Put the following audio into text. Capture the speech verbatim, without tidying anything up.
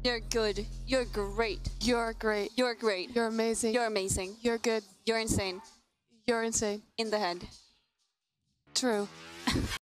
You're good. You're great. You're great. You're great. You're amazing. You're amazing. You're good. You're insane. You're insane. In the head. True.